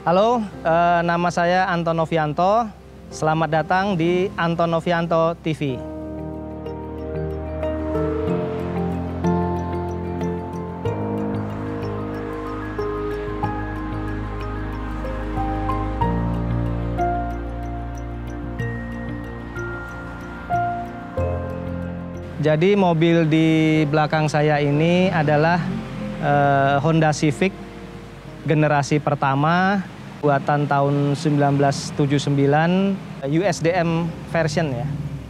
Halo, nama saya Anton Novianto. Selamat datang di Anton Novianto TV. Jadi mobil di belakang saya ini adalah Honda Civic generasi pertama buatan tahun 1979 USDM version ya.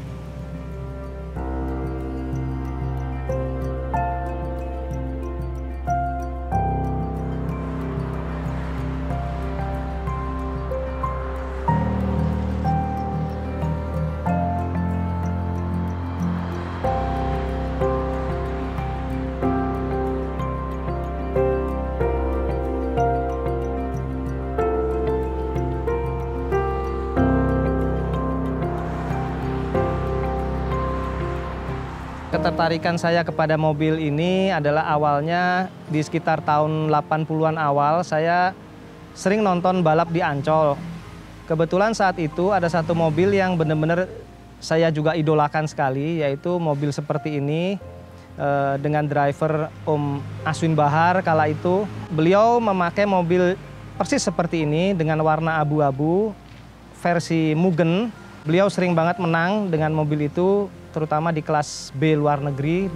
Ketertarikan saya kepada mobil ini adalah awalnya di sekitar tahun 80-an awal saya sering nonton balap di Ancol. Kebetulan saat itu ada satu mobil yang benar-benar saya juga idolakan sekali, yaitu mobil seperti ini dengan driver Om Aswin Bahar kala itu. Beliau memakai mobil persis seperti ini dengan warna abu-abu versi Mugen. Beliau sering banget menang dengan mobil itu, terutama di kelas B luar negeri.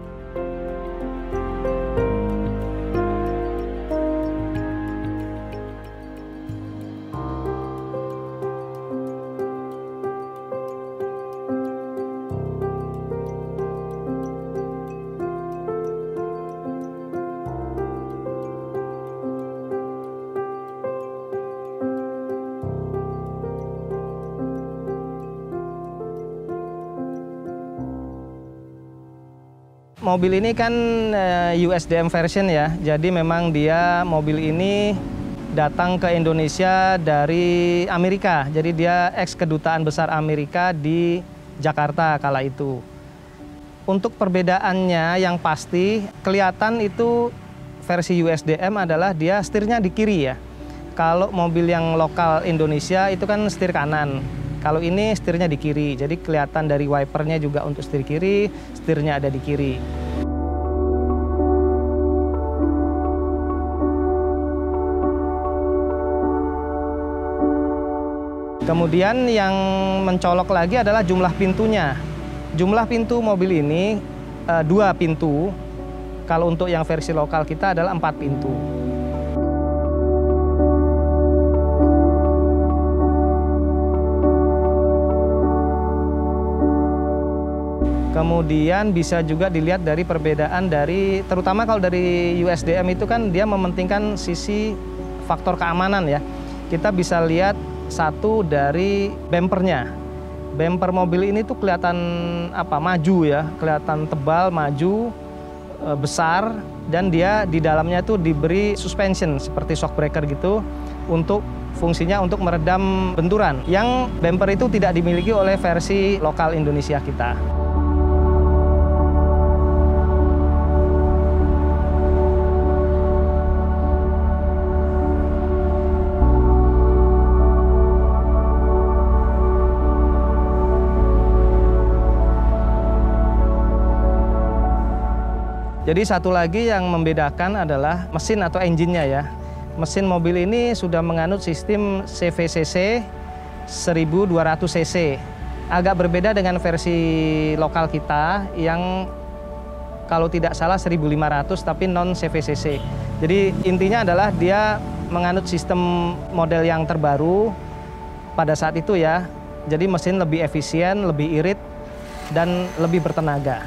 Mobil ini kan USDM version ya, jadi memang dia mobil ini datang ke Indonesia dari Amerika. Jadi dia ex-kedutaan besar Amerika di Jakarta kala itu. Untuk perbedaannya yang pasti kelihatan itu versi USDM adalah dia setirnya di kiri ya. Kalau mobil yang lokal Indonesia itu kan setir kanan. Kalau ini setirnya di kiri, jadi kelihatan dari wipernya juga untuk setir kiri, setirnya ada di kiri. Kemudian yang mencolok lagi adalah jumlah pintunya. Jumlah pintu mobil ini 2 pintu, kalau untuk yang versi lokal kita adalah 4 pintu. Kemudian bisa juga dilihat dari perbedaan dari, terutama kalau dari USDM itu kan dia mementingkan sisi faktor keamanan ya. Kita bisa lihat satu dari bempernya. Bemper mobil ini tuh kelihatan maju ya, kelihatan tebal, maju, besar, dan dia di dalamnya tuh diberi suspension seperti shock breaker gitu untuk fungsinya untuk meredam benturan. Yang bemper itu tidak dimiliki oleh versi lokal Indonesia kita. Jadi satu lagi yang membedakan adalah mesin atau engine-nya ya. Mesin mobil ini sudah menganut sistem CVCC 1200 cc. Agak berbeda dengan versi lokal kita yang kalau tidak salah 1500 tapi non CVCC. Jadi intinya adalah dia menganut sistem model yang terbaru pada saat itu ya. Jadi mesin lebih efisien, lebih irit, dan lebih bertenaga.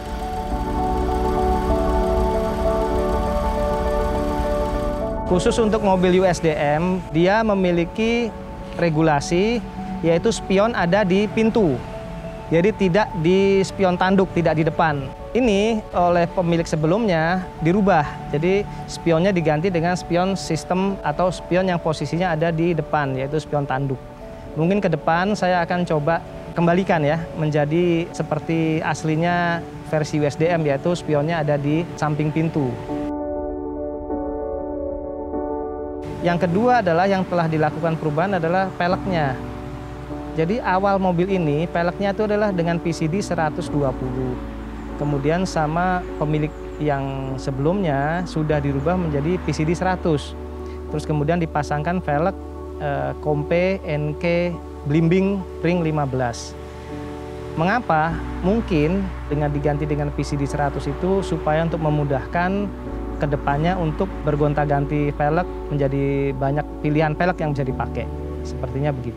Khusus untuk mobil USDM, dia memiliki regulasi, yaitu spion ada di pintu. Jadi tidak di spion tanduk, tidak di depan. Ini oleh pemilik sebelumnya dirubah. Jadi spionnya diganti dengan spion sistem atau spion yang posisinya ada di depan, yaitu spion tanduk. Mungkin ke depan saya akan coba kembalikan ya, menjadi seperti aslinya versi USDM, yaitu spionnya ada di samping pintu. Yang kedua adalah yang telah dilakukan perubahan adalah peleknya. Jadi awal mobil ini peleknya itu adalah dengan PCD 120. Kemudian sama pemilik yang sebelumnya sudah dirubah menjadi PCD 100. Terus kemudian dipasangkan velg Compe NK Blimbing ring 15. Mengapa? Mungkin dengan diganti dengan PCD 100 itu supaya untuk memudahkan kedepannya untuk bergonta-ganti velg, menjadi banyak pilihan velg yang bisa dipakai. Sepertinya begitu.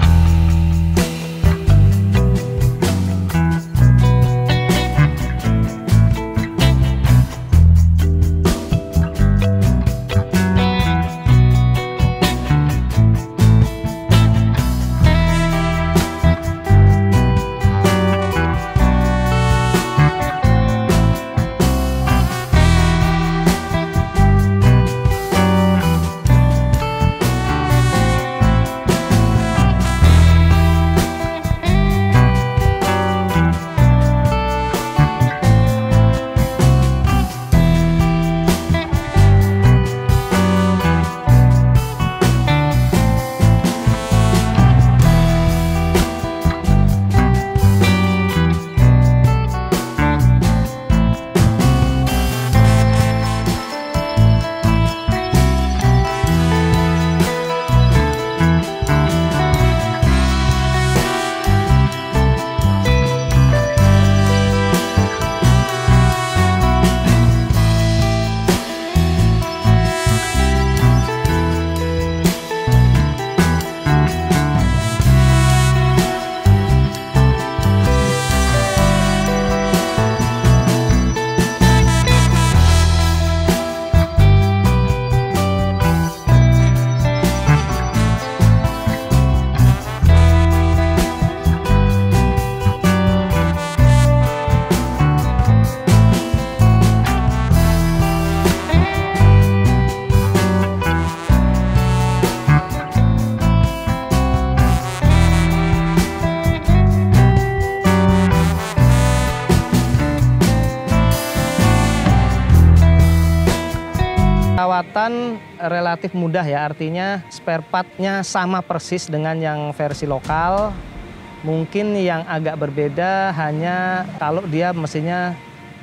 Perawatan relatif mudah ya, artinya spare part-nya sama persis dengan yang versi lokal. Mungkin yang agak berbeda hanya kalau dia mesinnya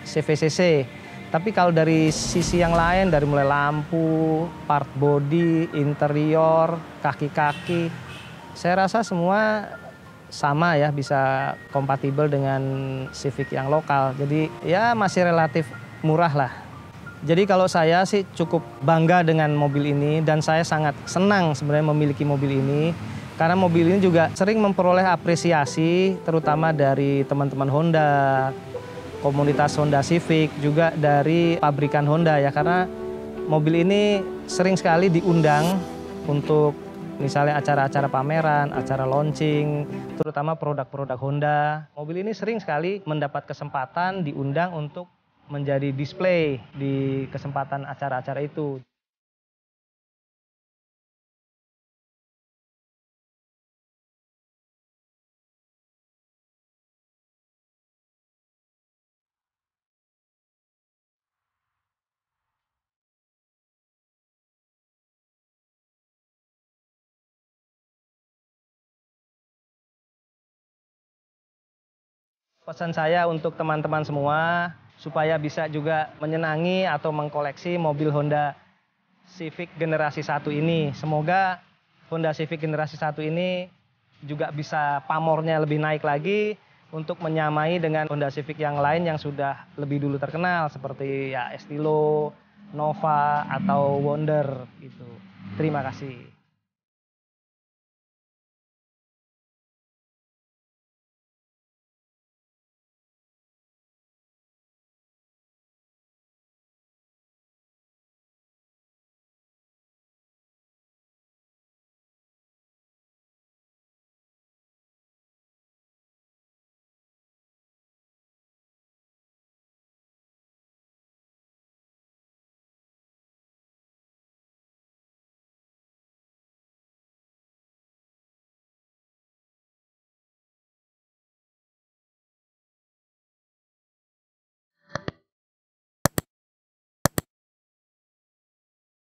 CVCC. Tapi kalau dari sisi yang lain, dari mulai lampu, part body, interior, kaki-kaki, saya rasa semua sama ya, bisa kompatibel dengan Civic yang lokal. Jadi ya masih relatif murah lah. Jadi kalau saya sih cukup bangga dengan mobil ini dan saya sangat senang sebenarnya memiliki mobil ini. Karena mobil ini juga sering memperoleh apresiasi terutama dari teman-teman Honda, komunitas Honda Civic, juga dari pabrikan Honda ya. Karena mobil ini sering sekali diundang untuk misalnya acara-acara pameran, acara launching, terutama produk-produk Honda. Mobil ini sering sekali mendapat kesempatan diundang untuk menjadi display di kesempatan acara-acara itu. Pesan saya untuk teman-teman semua, supaya bisa juga menyenangi atau mengkoleksi mobil Honda Civic generasi 1 ini. Semoga Honda Civic generasi 1 ini juga bisa pamornya lebih naik lagi untuk menyamai dengan Honda Civic yang lain yang sudah lebih dulu terkenal seperti ya Estilo, Nova atau Wonder gitu. Terima kasih.